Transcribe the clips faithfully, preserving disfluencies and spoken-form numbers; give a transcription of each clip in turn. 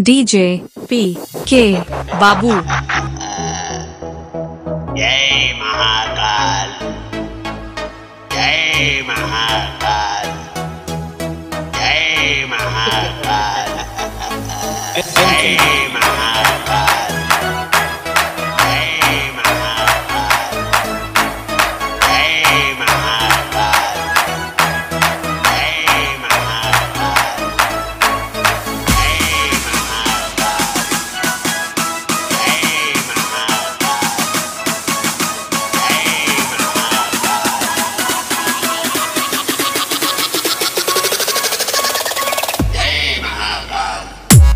DJ पी के बाबू। जय महाकाल, जय महाकाल, जय महाकाल, जय महाकाल, जय महाकाल, जय महाकाल, जय महाकाल, जय महाकाल, जय महाकाल, जय महाकाल।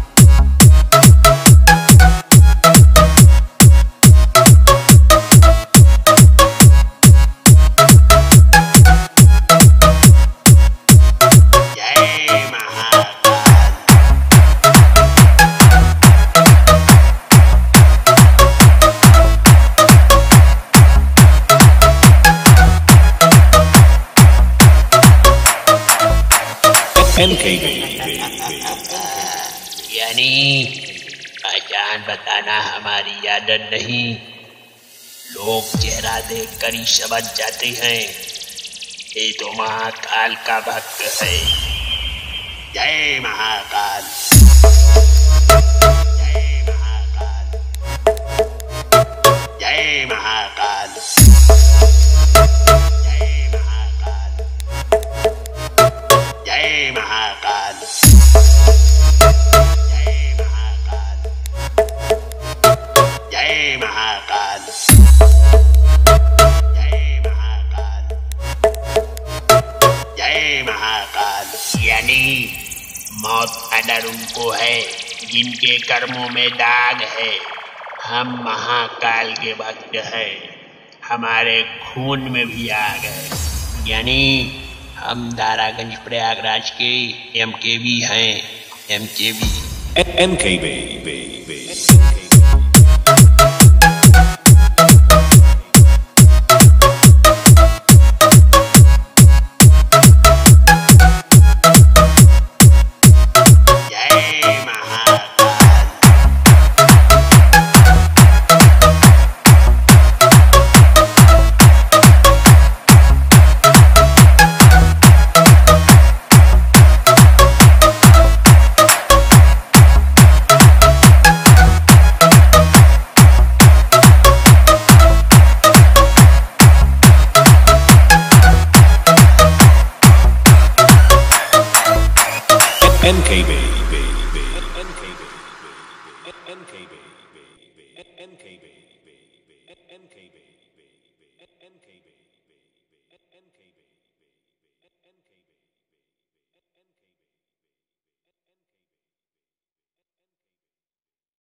यानी पहचान बताना हमारी आदत नहीं, लोग चेहरा देख कर ही समझ जाते हैं ये तो महाकाल का भक्त है। जय महाकाल, जय महाकाल, जय महाकाल, जय महाकाल, जय महाकाल, जय महाकाल, जय महाकाल, जय महाकाल, जय महाकाल। यानी मौत का डर उनको है जिनके कर्मों में दाग है। हम महाकाल के भक्त हैं, हमारे खून में भी आग है। यानी हम दारागंज प्रयागराज के एम के बी हैं, M K B, M K B. N K B, N K B, N K B, N K B, N K B, N K B, N K B.